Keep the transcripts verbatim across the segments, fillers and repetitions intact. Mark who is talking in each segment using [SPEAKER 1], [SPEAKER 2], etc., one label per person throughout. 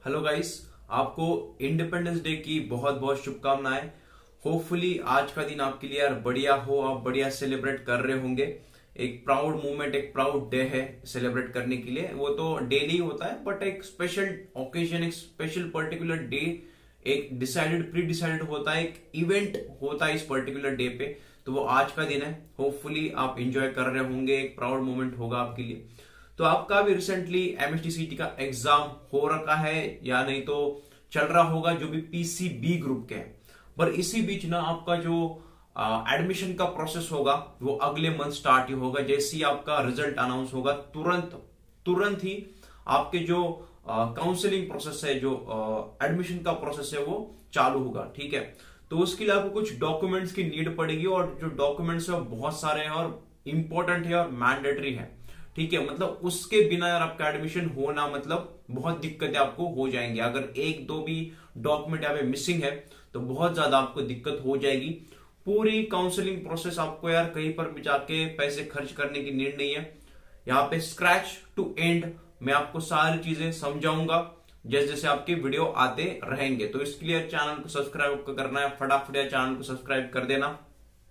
[SPEAKER 1] Hello guys, आपको independence day की बहुत बहुत शुभकामनाएं। होपफुली आज का दिन आपके लिए यार बढ़िया हो, आप बढ़िया सेलिब्रेट कर रहे होंगे। एक प्राउड मोमेंट, एक प्राउड डे है सेलिब्रेट करने के लिए। वो तो डेली होता है बट एक स्पेशल ओकेजन, एक स्पेशल पर्टिकुलर डे, एक डिसाइडेड प्री डिसाइडेड होता है, एक इवेंट होता है इस पर्टिकुलर डे पे। तो वो आज का दिन है। होपफुली आप एंजॉय कर रहे होंगे, एक प्राउड मोमेंट होगा आपके लिए। तो आपका भी रिसेंटली एमएसटीसीटी का एग्जाम हो रखा है या नहीं तो चल रहा होगा, जो भी पीसीबी ग्रुप के हैं। पर इसी बीच ना आपका जो एडमिशन का प्रोसेस होगा वो अगले मंथ स्टार्ट ही होगा। जैसे ही आपका रिजल्ट अनाउंस होगा तुरंत तुरंत ही आपके जो काउंसलिंग प्रोसेस है, जो एडमिशन का प्रोसेस है वो चालू होगा। ठीक है, तो उसके लिए आपको कुछ डॉक्यूमेंट्स की नीड पड़ेगी और जो डॉक्यूमेंट्स है वो बहुत सारे हैं और इंपॉर्टेंट है और मैंडेटरी है। ठीक है, मतलब उसके बिना यार आपका एडमिशन होना मतलब बहुत दिक्कतें आपको हो जाएंगी। अगर एक दो भी डॉक्यूमेंट यहाँ पे मिसिंग है तो बहुत ज्यादा आपको दिक्कत हो जाएगी। पूरी काउंसलिंग प्रोसेस आपको यार कहीं पर भी जाके पैसे खर्च करने की नीड नहीं है। यहाँ पे स्क्रैच टू एंड मैं आपको सारी चीजें समझाऊंगा जैसे जैसे आपके वीडियो आते रहेंगे। तो इसके लिए चैनल को सब्सक्राइब करना है, फटाफट चैनल को सब्सक्राइब कर देना।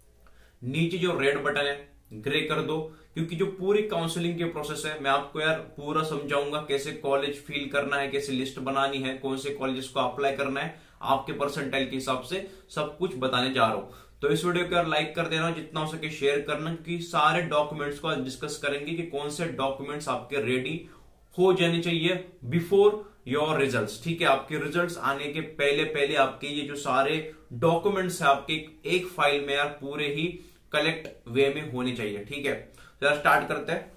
[SPEAKER 1] नीचे जो रेड बटन है ग्रे कर दो, क्योंकि जो पूरी काउंसलिंग के प्रोसेस है मैं आपको यार पूरा समझाऊंगा। कैसे कॉलेज फिल करना है, कैसे लिस्ट बनानी है, कौन से कॉलेजेस को अप्लाई करना है, आपके परसेंटाइल के हिसाब से सब कुछ बताने जा रहा हूं। तो इस वीडियो को यार लाइक कर देना, जितना हो सके शेयर करना, क्योंकि सारे डॉक्यूमेंट्स को आज डिस्कस करेंगे कि कौन से डॉक्यूमेंट्स आपके रेडी हो जाने चाहिए बिफोर योर रिजल्ट्स। ठीक है, आपके रिजल्ट्स आने के पहले पहले आपके ये जो सारे डॉक्यूमेंट्स है आपके एक फाइल में यार पूरे ही कलेक्ट वे में होने चाहिए। ठीक है, तो यार स्टार्ट करते हैं।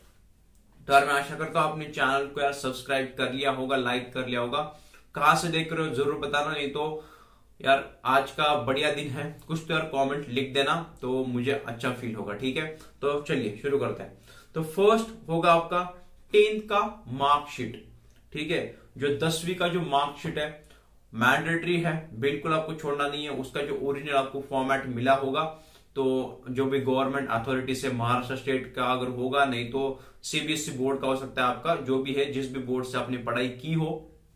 [SPEAKER 1] तो यार मैं आशा करता हूं आपने चैनल को यार सब्सक्राइब कर लिया होगा, लाइक कर लिया होगा। कहां से देख रहे हो जरूर बताना, नहीं तो यार आज का बढ़िया दिन है कुछ तो यार कमेंट लिख देना तो मुझे अच्छा फील होगा। ठीक है, तो चलिए शुरू करते हैं। तो फर्स्ट होगा आपका टेंथ का मार्कशीट। ठीक है, जो दसवीं का जो मार्कशीट है मैंडेटरी है, बिल्कुल आपको छोड़ना नहीं है। उसका जो ओरिजिनल आपको फॉर्मेट मिला होगा, तो जो भी गवर्नमेंट अथॉरिटी से, महाराष्ट्र स्टेट का अगर होगा, नहीं तो सीबीएसई बोर्ड का हो सकता है, आपका जो भी है जिस भी बोर्ड से आपने पढ़ाई की हो,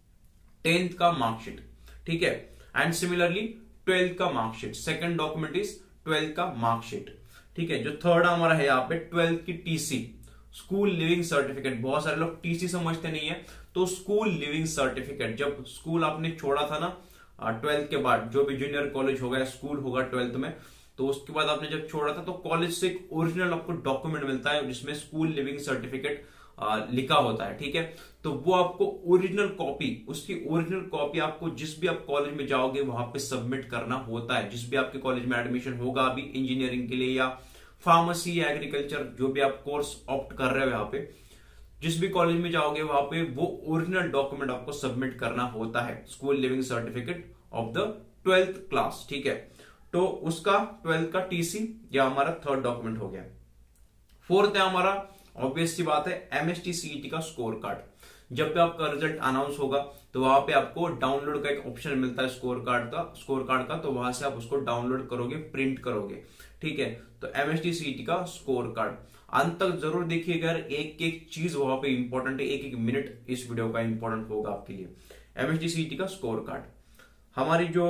[SPEAKER 1] टेंथ का मार्कशीट। ठीक है, एंड सिमिलरली ट्वेल्थ का marksheet. Second document is twelfth का मार्कशीट। ठीक है, जो थर्ड हमारा है यहाँ पे ट्वेल्थ की टीसी, स्कूल लिविंग सर्टिफिकेट। बहुत सारे लोग टीसी समझते नहीं है, तो स्कूल लिविंग सर्टिफिकेट। जब स्कूल आपने छोड़ा था ना ट्वेल्थ के बाद, जो भी जूनियर कॉलेज होगा या स्कूल होगा ट्वेल्थ में, तो उसके बाद आपने जब छोड़ा था तो कॉलेज से एक ओरिजिनल आपको डॉक्यूमेंट मिलता है जिसमें स्कूल लिविंग सर्टिफिकेट लिखा होता है। ठीक है, तो वो आपको ओरिजिनल कॉपी, उसकी ओरिजिनल कॉपी आपको जिस भी आप कॉलेज में जाओगे वहां पे सबमिट करना होता है। जिस भी आपके कॉलेज में एडमिशन होगा अभी इंजीनियरिंग के लिए या फार्मेसी या एग्रीकल्चर, जो भी आप कोर्स ऑप्ट कर रहे हो, यहाँ पे जिस भी कॉलेज में जाओगे वहां पे वो ओरिजिनल डॉक्यूमेंट आपको सबमिट करना होता है, school leaving certificate of the twelfth class. ठीक है, तो उसका ट्वेल्थ का टीसी या हमारा थर्ड डॉक्यूमेंट हो गया। फोर्थ है हमारा, ऑब्वियस सी बात है, एमएसटीसीईटी का स्कोर कार्ड। जब भी आपका रिजल्ट अनाउंस होगा तो वहां पे आपको डाउनलोड का एक ऑप्शन मिलता है स्कोर कार्ड का स्कोर कार्ड का तो वहां से आप उसको डाउनलोड करोगे, प्रिंट करोगे। ठीक है, तो एमएसटीसीईटी का स्कोर कार्ड अंत तक जरूर देखिएगा, एक एक चीज वहां पे इंपॉर्टेंट है, एक एक मिनट इस वीडियो का इंपॉर्टेंट होगा आपके लिए। एमएसटीसीईटी का स्कोर कार्ड। हमारी जो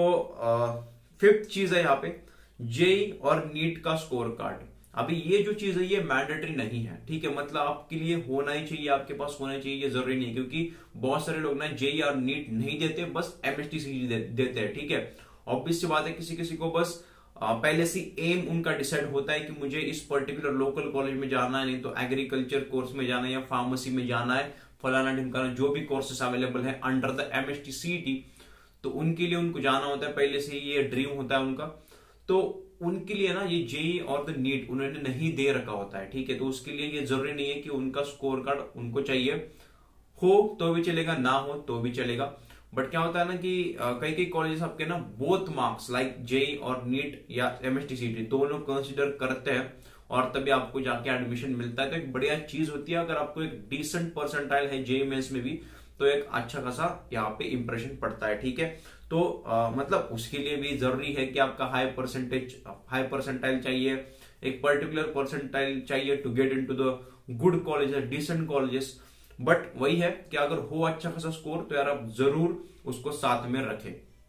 [SPEAKER 1] फिफ्थ चीज है यहाँ पे जेई और नीट का स्कोर कार्ड। अभी ये जो चीज है ये मैंडेटरी नहीं है। ठीक है, मतलब आपके लिए होना ही चाहिए, आपके पास होना चाहिए, ये जरूरी नहीं है, क्योंकि बहुत सारे लोग ना जेई और नीट नहीं देते, बस एमएसटीसीईटी दे, देते हैं। ठीक है, ऑब्वियस सी बात है, किसी किसी को बस पहले से एम उनका डिसाइड होता है कि मुझे इस पर्टिकुलर लोकल कॉलेज में जाना है, नहीं तो एग्रीकल्चर कोर्स में जाना है या फार्मेसी में जाना है, फलाना ढिमकाना, जो भी कोर्सेस अवेलेबल है अंडर द एमएसटीसीईटी, तो उनके लिए उनको जाना होता है, पहले से ये ड्रीम होता है उनका। तो उनके लिए ना ये जेई और द नीट उन्होंने नहीं दे रखा होता है। ठीक है, तो उसके लिए ये जरूरी नहीं है कि उनका स्कोर कार्ड उनको चाहिए हो तो भी चलेगा, ना हो तो भी चलेगा। बट क्या होता है ना कि कई कई कॉलेजेस आपके ना बोथ मार्क्स लाइक जेई और नीट या एमएसटीसीटी दोनों कंसिडर करते हैं और तभी आपको जाके एडमिशन मिलता है। तो एक बढ़िया चीज होती है, अगर आपको एक डिसेंट परसेंटाइल है जेई मेंस में भी तो एक अच्छा खासा यहाँ पे इंप्रेशन पड़ता है। ठीक है, तो आ, मतलब उसके लिए भी जरूरी है कि आपका हाई परसेंटेज हाई परसेंटाइल चाहिए, एक पर्टिकुलर परसेंटाइल चाहिए to get into the good colleges, decent colleges. But वही है कि अगर हो अच्छा खासा स्कोर तो यार आप जरूर उसको साथ में रखें,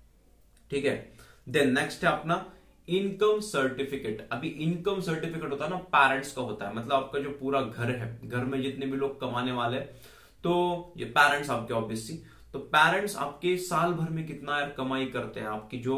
[SPEAKER 1] ठीक है। देन नेक्स्ट है अपना इनकम सर्टिफिकेट। अभी इनकम सर्टिफिकेट होता है ना, पेरेंट्स का होता है, मतलब आपका जो पूरा घर है, घर में जितने भी लोग कमाने वाले हैं, तो ये पेरेंट्स आपके ऑब्वियसली, तो पेरेंट्स आपके साल भर में कितना यार कमाई करते हैं, आपकी जो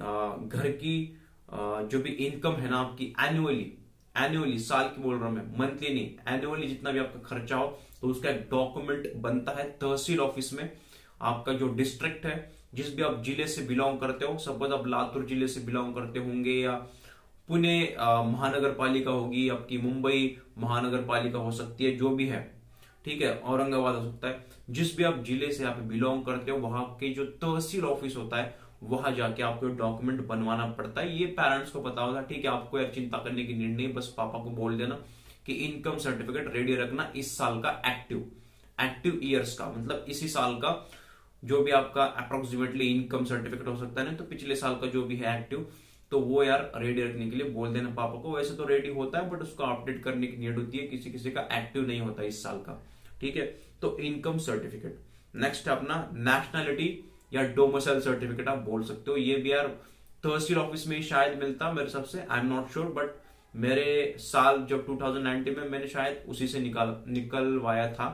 [SPEAKER 1] घर की जो भी इनकम है ना आपकी एनुअली, एनुअली साल की बोल रहा हूं मैं, मंथली नहीं, एनुअली जितना भी आपका खर्चा हो, तो उसका एक डॉक्यूमेंट बनता है तहसील ऑफिस में। आपका जो डिस्ट्रिक्ट है, जिस भी आप जिले से बिलोंग करते हो, सपोज आप लातूर जिले से बिलोंग करते होंगे, या पुणे महानगर पालिका होगी आपकी, मुंबई महानगर पालिका हो सकती है, जो भी है, ठीक है, औरंगाबाद हो सकता है, जिस भी आप जिले से यहाँ पे बिलोंग करते हो, वहां के जो तहसील ऑफिस होता है, वहां जाके आपको डॉक्यूमेंट बनवाना पड़ता है। ये पेरेंट्स को पता होगा, ठीक है, आपको यार चिंता करने की नीड नहीं, बस पापा को बोल देना कि इनकम सर्टिफिकेट रेडी रखना इस साल का एक्टिव, एक्टिव ईयर्स का, मतलब इसी साल का जो भी आपका अप्रोक्सीमेटली इनकम सर्टिफिकेट हो सकता है ना, तो पिछले साल का जो भी है एक्टिव, तो वो यार रेडी रखने के लिए बोल देना पापा को। वैसे तो रेडी होता है, बट उसको अपडेट करने की नीड होती है, किसी किसी का एक्टिव नहीं होता इस साल का, ठीक है। तो इनकम सर्टिफिकेट। नेक्स्ट है अपना नेशनैलिटी या डोमिसाइल सर्टिफिकेट आप बोल सकते हो। ये भी यार तहसील ऑफिस में ही शायद मिलता मेरे हिसाब से, I am not sure, but मेरे साल जब टू थाउजेंड नाइनटीन में मैंने शायद उसी से निकाल निकलवाया था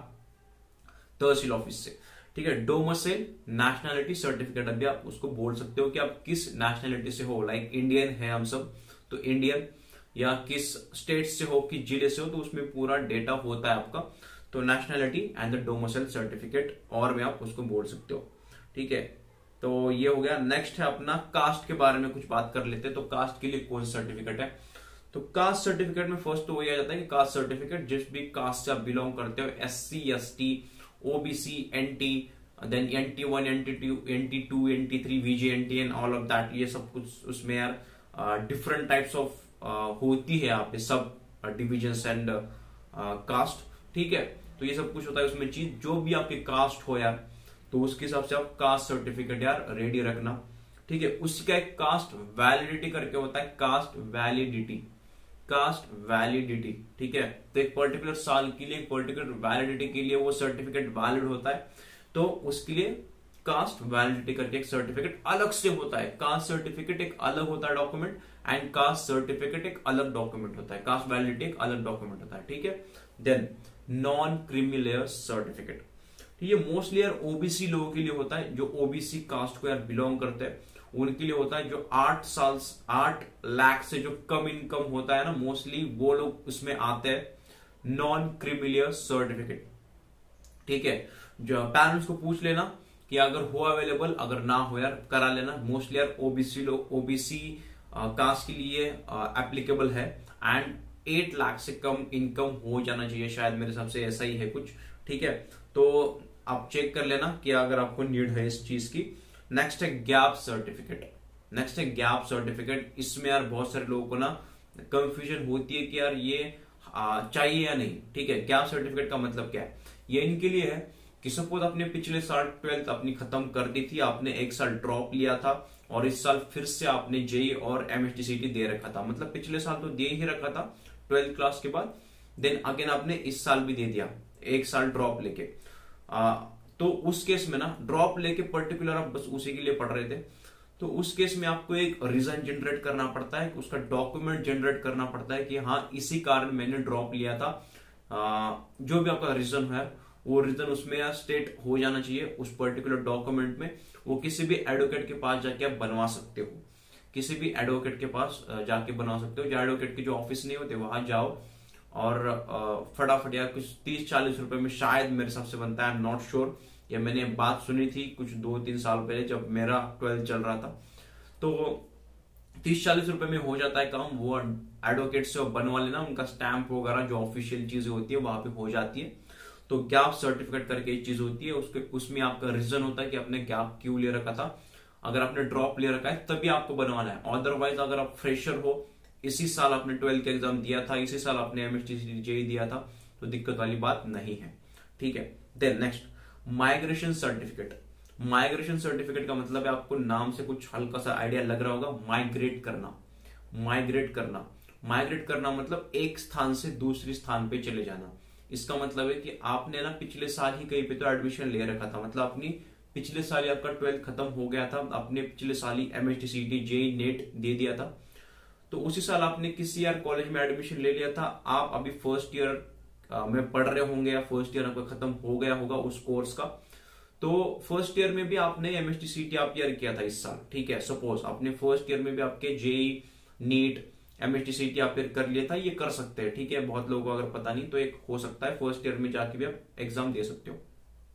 [SPEAKER 1] तहसील ऑफिस से, ठीक है। डोमिसाइल नेशनैलिटी सर्टिफिकेट, अभी आप उसको बोल सकते हो कि आप किस नेशनैलिटी से हो, लाइक इंडियन है हम सब, तो इंडियन, या किस स्टेट से हो, किस जिले से हो, तो उसमें पूरा डेटा होता है आपका। तो nationality and the domicile certificate और में आप उसको बोल सकते हो, ठीक है। तो ये हो गया। नेक्स्ट है अपना कास्ट के बारे में कुछ बात कर लेते हैं। तो कास्ट के लिए कौन सा सर्टिफिकेट है, तो कास्ट सर्टिफिकेट में फर्स्ट तो वही आ जाता है कि कास्ट सर्टिफिकेट जिस भी कास्ट से आप बिलोंग करते हो, S C, S T, OBC, NT, then NT one, NT two, NT two, NT three, VJNT and all of that, ये सब कुछ उसमें यार डिफरेंट टाइप्स ऑफ होती है यहाँ पे सब डिविजन्स एंड कास्ट, ठीक है। तो ये सब कुछ होता है उसमें चीज, जो भी आपके कास्ट हो यार, तो उसके हिसाब से आप कास्ट सर्टिफिकेट यार रेडी रखना, ठीक है। उसका एक कास्ट वैलिडिटी करके होता है, कास्ट वैलिडिटी, कास्ट वैलिडिटी, ठीक है। तो एक पर्टिकुलर साल के लिए, एक पर्टिकुलर वैलिडिटी के लिए वो सर्टिफिकेट वैलिड होता है, तो उसके लिए कास्ट वैलिडिटी करके एक सर्टिफिकेट अलग से होता है। कास्ट सर्टिफिकेट एक अलग होता है डॉक्यूमेंट, एंड कास्ट सर्टिफिकेट एक अलग डॉक्यूमेंट होता है, कास्ट वैलिडिटी एक अलग डॉक्यूमेंट होता है, ठीक है। Then non creamy layer certificate, ये मोस्टली यार ओबीसी लोगों के लिए होता है, जो ओबीसी कास्ट को यार बिलोंग करते हैं उनके लिए होता है, जो आठ साल आठ लाख से जो कम इनकम होता है ना, मोस्टली वो लोग उसमें आते हैं नॉन क्रीमी लेयर सर्टिफिकेट, ठीक है। जो पेरेंट्स को पूछ लेना कि अगर हो अवेलेबल, अगर ना हो यार करा लेना। मोस्टली यार ओबीसी लोग, ओबीसी कास्ट के लिए एप्लीकेबल है, एंड एट लाख से कम इनकम हो जाना चाहिए, शायद मेरे हिसाब से ऐसा ही है कुछ, ठीक है। तो आप चेक कर लेना कि अगर आपको नीड है इस चीज की। नेक्स्ट है गैप सर्टिफिकेट, नेक्स्ट है गैप सर्टिफिकेट। इसमें यार बहुत सारे लोगों को ना कंफ्यूजन होती है कि यार ये चाहिए या नहीं, ठीक है। गैप सर्टिफिकेट का मतलब क्या है, ये इनके लिए है कि सपोज आपने पिछले साल ट्वेल्थ अपनी खत्म कर दी थी, आपने एक साल ड्रॉप लिया था, और इस साल फिर से आपने जेई और एमएसटीसीटी दे रखा था, मतलब पिछले साल तो दे ही रखा था ट्वेल्थ क्लास के बाद, देन अगेन आपने इस साल भी दे दिया एक साल ड्रॉप लेके, आ, तो उस केस में ना ड्रॉप लेके पर्टिकुलर आप बस उसी के लिए पढ़ रहे थे, तो उस केस में आपको एक रीजन जनरेट करना पड़ता है, उसका डॉक्यूमेंट जनरेट करना पड़ता है कि हाँ इसी कारण मैंने ड्रॉप लिया था। आ, जो भी आपका रीजन है वो रीजन उसमें स्टेट हो जाना चाहिए उस पर्टिकुलर डॉक्यूमेंट में। वो किसी भी एडवोकेट के पास जाके आप बनवा सकते हो, किसी भी एडवोकेट के पास जाके बनवा सकते हो। जो एडवोकेट के जो ऑफिस नहीं होते वहां जाओ और फटाफट यार कुछ तीस चालीस रुपए में शायद मेरे हिसाब से बनता है, आई एम नॉट श्योर, या मैंने बात सुनी थी कुछ दो तीन साल पहले जब मेरा ट्वेल्थ चल रहा था, तो तीस चालीस रुपए में हो जाता है काम। वो एडवोकेट से बनवा लेना, उनका स्टैंप वगैरह जो ऑफिशियल चीजें होती है वहां पे हो जाती है। तो गैप सर्टिफिकेट करके एक चीज होती है, उसके उसमें आपका रीजन होता है कि आपने गैप क्यों ले रखा था। अगर आपने ड्रॉप ले रखा है तभी आपको बनवाना है, अदरवाइज अगर आप फ्रेशर हो, इसी साल आपने ट्वेल्थ का एग्जाम दिया था, इसी साल आपने एमएसटीसी जेई दिया था, तो दिक्कत वाली बात नहीं है, ठीक है। Then next migration certificate. Migration certificate का मतलब है, आपको नाम से कुछ हल्का सा आइडिया लग रहा होगा, माइग्रेट करना। माइग्रेट करना माइग्रेट करना मतलब एक स्थान से दूसरे स्थान पे चले जाना। इसका मतलब है कि आपने ना पिछले साल ही कहीं पे तो एडमिशन ले रखा था, मतलब अपनी पिछले साल ही आपका ट्वेल्थ खत्म हो गया था, आपने पिछले साल ही M H T C T JEE NEET दे दिया था, तो उसी साल आपने किसी यार कॉलेज में एडमिशन ले लिया था। आप अभी फर्स्ट ईयर में पढ़ रहे होंगे या फर्स्ट ईयर आपका खत्म हो गया होगा उस कोर्स का, तो फर्स्ट ईयर में भी आपने M H T C T आप ईयर किया था इस साल, ठीक है। सपोज आपने फर्स्ट ईयर में भी आपके JEE NEET M H T C T आप कर लिया था, ये कर सकते हैं, ठीक है। बहुत लोगों को अगर पता नहीं तो एक हो सकता है फर्स्ट ईयर में जाके भी आप एग्जाम दे सकते हो।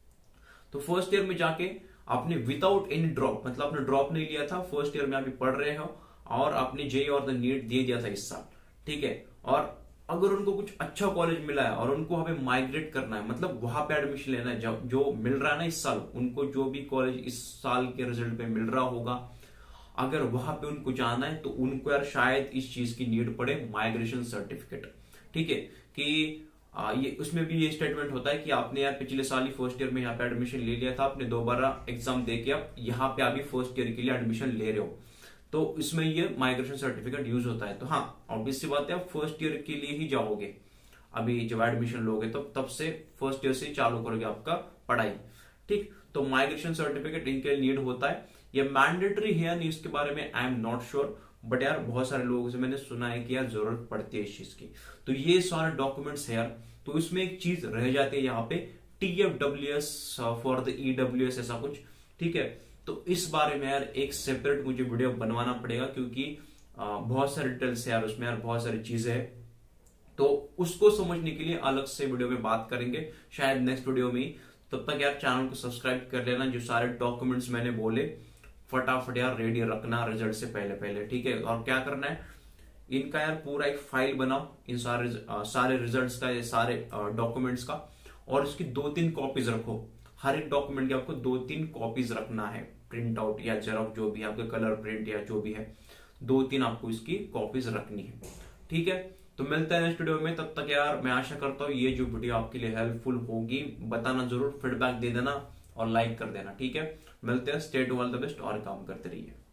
[SPEAKER 1] तो फर्स्ट ईयर में जाके आपने विदाउट एनी ड्रॉप, मतलब आपने ड्रॉप नहीं लिया था, फर्स्ट ईयर में आप पढ़ रहे हो और आपने जेई और द नीट दे दिया था इस साल, ठीक है। और अगर उनको कुछ अच्छा कॉलेज मिला है और उनको वहां पे माइग्रेट करना है, मतलब वहां पे एडमिशन लेना है, जो, जो मिल रहा है ना इस साल, उनको जो भी कॉलेज इस साल के रिजल्ट पे मिल रहा होगा, अगर वहां पे उनको जाना है तो उनको यार शायद इस चीज की नीड पड़े, माइग्रेशन सर्टिफिकेट, ठीक है। कि आ, ये उसमें भी ये स्टेटमेंट होता है कि आपने यार पिछले साल ही फर्स्ट ईयर में यहाँ पे एडमिशन ले लिया था, आपने दोबारा एग्जाम देके आप यहाँ पे अभी फर्स्ट ईयर के लिए एडमिशन ले रहे हो, तो इसमें ये माइग्रेशन सर्टिफिकेट यूज होता है। तो हाँ, ऑब्वियस सी बात है, आप फर्स्ट ईयर के लिए ही जाओगे, अभी जब एडमिशन लोगे तो तब से फर्स्ट ईयर से चालू करोगे आपका पढ़ाई, ठीक। तो माइग्रेशन सर्टिफिकेट इनके लिए नीड होता है, ये मैंडेटरी है नहीं इसके बारे में I am not sure, but यार बहुत सारे लोगों से मैंने सुना है कि यार जरूरत पड़ती है इस चीज की। तो ये सारे डॉक्यूमेंट्स है यार। तो इसमें एक चीज रह जाती है यहाँ पे, T F W S for the E W S ऐसा कुछ, ठीक है। तो इस बारे में यार एक सेपरेट मुझे वीडियो बनवाना पड़ेगा, क्योंकि आ, बहुत सारे डिटेल्स है यार उसमें, यार बहुत सारी चीजें है, तो उसको समझने के लिए अलग से वीडियो में बात करेंगे शायद नेक्स्ट वीडियो में। तब तक यार चैनल को सब्सक्राइब कर लेना, जो सारे डॉक्यूमेंट्स मैंने बोले फटाफट यार रेडी रखना रिजल्ट से पहले पहले, ठीक है। और क्या करना है, इनका यार पूरा एक फाइल बनाओ, इन सारे आ, सारे रिजल्ट्स का, ये सारे डॉक्यूमेंट्स का, और इसकी दो तीन कॉपीज रखो। हर एक डॉक्यूमेंट की आपको दो तीन कॉपीज रखना है, प्रिंट आउट या जेरॉक्स जो भी आपके कलर प्रिंट या जो भी है, दो तीन आपको इसकी कॉपीज रखनी है, ठीक है। तो मिलते हैं नेक्स्ट वीडियो में, तब तक यार मैं आशा करता हूँ ये जो वीडियो आपके लिए हेल्पफुल होगी। बताना जरूर, फीडबैक दे देना और लाइक कर देना, ठीक है। मिलते हैं, stay to all the best और काम करते रहिए।